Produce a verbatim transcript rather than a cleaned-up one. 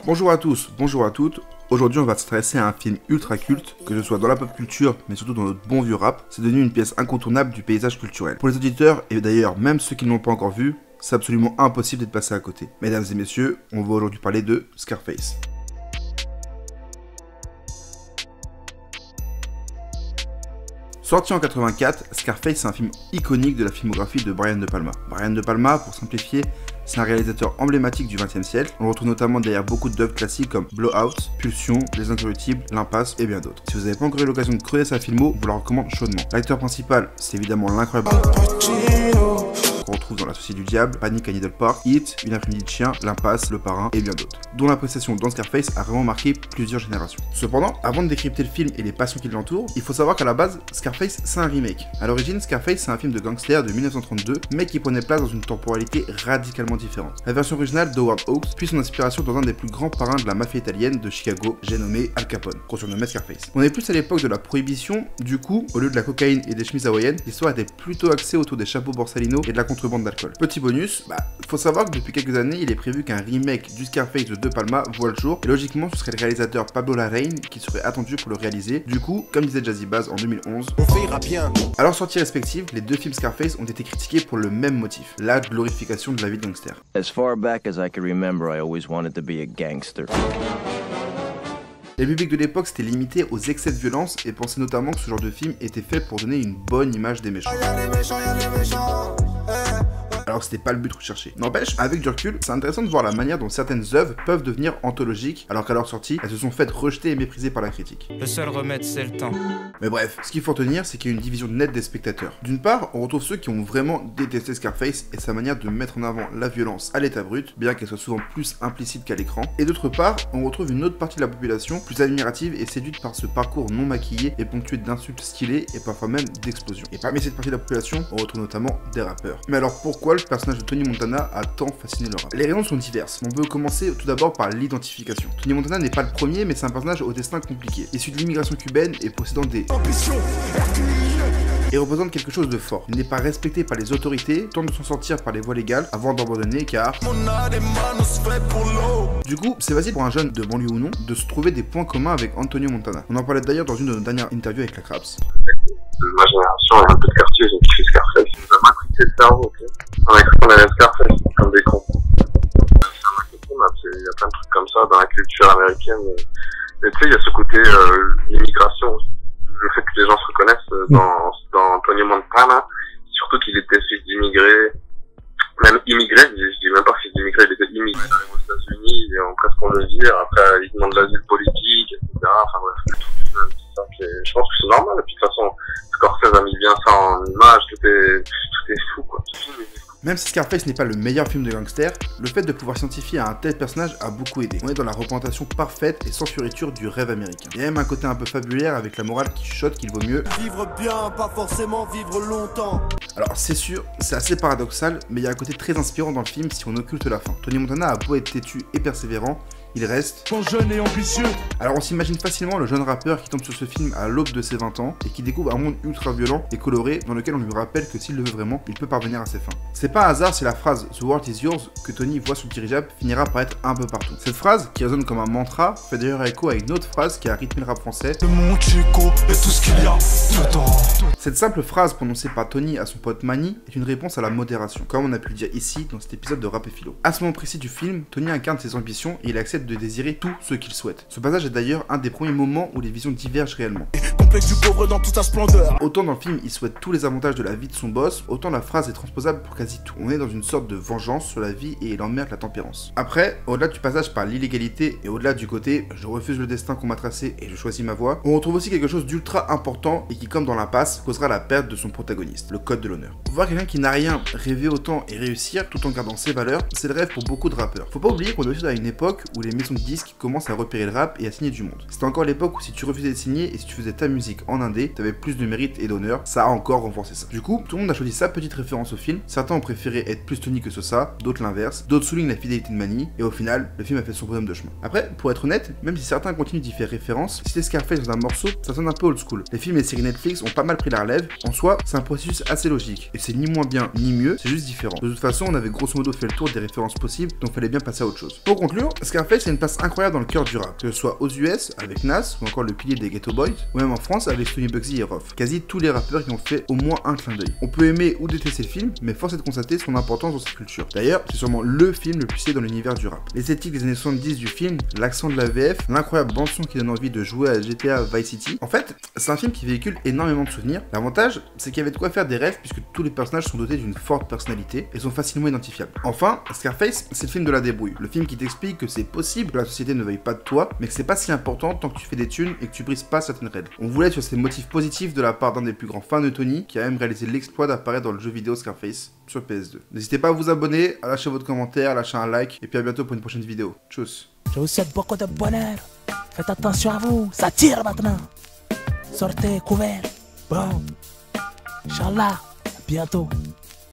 Bonjour à tous, bonjour à toutes. Aujourd'hui on va s'intéresser à un film ultra culte, que ce soit dans la pop culture, mais surtout dans notre bon vieux rap. C'est devenu une pièce incontournable du paysage culturel. Pour les auditeurs, et d'ailleurs même ceux qui ne l'ont pas encore vu, c'est absolument impossible d'être passé à côté. Mesdames et messieurs, on va aujourd'hui parler de Scarface. Sorti en quatre-vingt-quatre, Scarface c'est un film iconique de la filmographie de Brian De Palma. Brian De Palma, pour simplifier, c'est un réalisateur emblématique du vingtième siècle. On le retrouve notamment derrière beaucoup d'œuvres classiques comme Blowout, Pulsion, Les Incorruptibles, L'Impasse et bien d'autres. Si vous n'avez pas encore eu l'occasion de creuser sa filmo, je vous la recommande chaudement. L'acteur principal, c'est évidemment l'incroyable qu'on retrouve dans L'Associé du Diable, Panic à Needle Park, Hit, Une après-midi de chien, L'Impasse, Le Parrain et bien d'autres, dont l'appréciation dans Scarface a vraiment marqué plusieurs générations. Cependant, avant de décrypter le film et les passions qui l'entourent, il faut savoir qu'à la base, Scarface c'est un remake. À l'origine, Scarface c'est un film de gangster de mille neuf cent trente-deux, mais qui prenait place dans une temporalité radicalement différente. La version originale d'Howard Hawks puise son inspiration dans un des plus grands parrains de la mafia italienne de Chicago, j'ai nommé Al Capone, qu'on surnommait Scarface. On est plus à l'époque de la prohibition, du coup, au lieu de la cocaïne et des chemises hawaïennes, l'histoire était plutôt axée autour des chapeaux Borsalino et de la contrebande d'alcool. Petit bonus, bah, faut savoir que depuis quelques années, il est prévu qu'un remake du Scarface de De Palma voit le jour, et logiquement, ce serait le réalisateur Pablo Larraín qui serait attendu pour le réaliser. Du coup, comme disait Jazzy Bass en deux mille onze, on fait bien. À leur sortie respective, les deux films Scarface ont été critiqués pour le même motif, la glorification de la vie de gangster. As far back as I can remember, I always wanted to be a gangster. Les publics de l'époque s'étaient limités aux excès de violence et pensaient notamment que ce genre de film était fait pour donner une bonne image des méchants. Alors c'était pas le but recherché. N'empêche, avec du recul, c'est intéressant de voir la manière dont certaines œuvres peuvent devenir anthologiques, alors qu'à leur sortie, elles se sont faites rejeter et méprisées par la critique. Le seul remède, c'est le temps. Mais bref, ce qu'il faut retenir, c'est qu'il y a une division nette des spectateurs. D'une part, on retrouve ceux qui ont vraiment détesté Scarface et sa manière de mettre en avant la violence à l'état brut, bien qu'elle soit souvent plus implicite qu'à l'écran. Et d'autre part, on retrouve une autre partie de la population, plus admirative et séduite par ce parcours non maquillé et ponctué d'insultes stylées et parfois même d'explosions. Et parmi cette partie de la population, on retrouve notamment des rappeurs. Mais alors pourquoi le personnage de Tony Montana a tant fasciné le rap? Les raisons sont diverses. On peut commencer tout d'abord par l'identification. Tony Montana n'est pas le premier, mais c'est un personnage au destin compliqué, issu de l'immigration cubaine et possédant des ambitions et représente quelque chose de fort. Il n'est pas respecté par les autorités, tente de s'en sortir par les voies légales avant d'abandonner car... Du coup, c'est facile pour un jeune de banlieue ou non de se trouver des points communs avec Antonio Montana. On en parlait d'ailleurs dans une de nos dernières interviews avec la Craps. Ma génération et un peu de quartier, j'ai kiffé Scarface. Ça m'a matrixé le cerveau, ok. On a cru qu'on allait Scarface, comme des cons. Ça m'a quitté, il y a plein de trucs comme ça dans la culture américaine. Et tu sais, il y a ce côté, euh, l'immigration, le fait que les gens se reconnaissent dans, dans Tony Montana, surtout qu'il était fils d'immigrés, même immigré, je dis, je dis même pas fils d'immigré, il était immigré. Il arrive aux États-Unis, et on presque on le vire, après il demande l'asile politique, et cetera. Enfin bref, tout ça, je pense que c'est normal, et puis de toute façon, Scorsese a mis bien ça en image, tout est, tout est fou, quoi. Même si Scarface n'est pas le meilleur film de gangster, le fait de pouvoir s'identifier à un tel personnage a beaucoup aidé. On est dans la représentation parfaite et sans fioriture du rêve américain. Il y a même un côté un peu fabulaire avec la morale qui chuchote qu'il vaut mieux vivre bien, pas forcément vivre longtemps. Alors c'est sûr, c'est assez paradoxal, mais il y a un côté très inspirant dans le film si on occulte la fin. Tony Montana a beau être têtu et persévérant, il reste jeune et ambitieux. Alors on s'imagine facilement le jeune rappeur qui tombe sur ce film à l'aube de ses vingt ans et qui découvre un monde ultra violent et coloré dans lequel on lui rappelle que s'il le veut vraiment, il peut parvenir à ses fins. C'est pas un hasard si la phrase The world is yours que Tony voit sur le dirigeable finira par être un peu partout. Cette phrase, qui résonne comme un mantra, fait d'ailleurs écho à une autre phrase qui a rythmé le rap français. Le monde Chico et tout ce qu'il y a dedans. Cette simple phrase prononcée par Tony à son pote Manny est une réponse à la modération, comme on a pu le dire ici dans cet épisode de Rap et Philo. À ce moment précis du film, Tony incarne ses ambitions et il accepte de désirer tout ce qu'il souhaite. Ce passage est d'ailleurs un des premiers moments où les visions divergent réellement. Complexe du pauvre dans toute sa splendeur. Autant dans le film il souhaite tous les avantages de la vie de son boss, autant la phrase est transposable pour quasi tout. On est dans une sorte de vengeance sur la vie et il emmerde la tempérance. Après, au-delà du passage par l'illégalité et au-delà du côté je refuse le destin qu'on m'a tracé et je choisis ma voie, on retrouve aussi quelque chose d'ultra important et qui, comme dans l'impasse, causera la perte de son protagoniste, le code de l'honneur. Voir quelqu'un qui n'a rien rêver autant et réussir tout en gardant ses valeurs, c'est le rêve pour beaucoup de rappeurs. Faut pas oublier qu'on est aussi à une époque où les maisons de disques commencent à repérer le rap et à signer du monde. C'était encore l'époque où si tu refusais de signer et si tu faisais ta musique en indé, t'avais plus de mérite et d'honneur, ça a encore renforcé ça. Du coup, tout le monde a choisi sa petite référence au film, certains ont préféré être plus Tony que Sosa, d'autres l'inverse, d'autres soulignent la fidélité de Manny, et au final, le film a fait son bonhomme de chemin. Après, pour être honnête, même si certains continuent d'y faire référence, citer Scarface dans un morceau, ça sonne un peu old school. Les films et les séries Netflix ont pas mal pris la relève, en soi, c'est un processus assez logique, et c'est ni moins bien ni mieux, c'est juste différent. De toute façon, on avait grosso modo fait le tour des références possibles, donc fallait bien passer à autre chose. Pour conclure, Scarface Scarface a une place incroyable dans le cœur du rap, que ce soit aux U S avec Nas ou encore le pilier des Ghetto Boys, ou même en France avec Stoney Bugsy et Rof. Quasi tous les rappeurs qui ont fait au moins un clin d'œil. On peut aimer ou détester le film, mais force est de constater son importance dans cette culture. D'ailleurs, c'est sûrement le film le plus cité dans l'univers du rap. L'esthétique des années soixante-dix du film, l'accent de la V F, l'incroyable bande-son qui donne envie de jouer à G T A Vice City. En fait, c'est un film qui véhicule énormément de souvenirs. L'avantage, c'est qu'il y avait de quoi faire des rêves puisque tous les personnages sont dotés d'une forte personnalité et sont facilement identifiables. Enfin, Scarface, c'est le film de la débrouille. Le film qui t'explique que c'est possible que la société ne veuille pas de toi, mais que c'est pas si important tant que tu fais des thunes et que tu brises pas certaines règles. On voulait être sur ces motifs positifs de la part d'un des plus grands fans de Tony, qui a même réalisé l'exploit d'apparaître dans le jeu vidéo Scarface sur P S deux. N'hésitez pas à vous abonner, à lâcher votre commentaire, à lâcher un like, et puis à bientôt pour une prochaine vidéo. Tchuss. Je vous souhaite beaucoup de bonheur. Faites attention à vous, ça tire maintenant. Sortez couverts. Bon. Inch'Allah, à bientôt.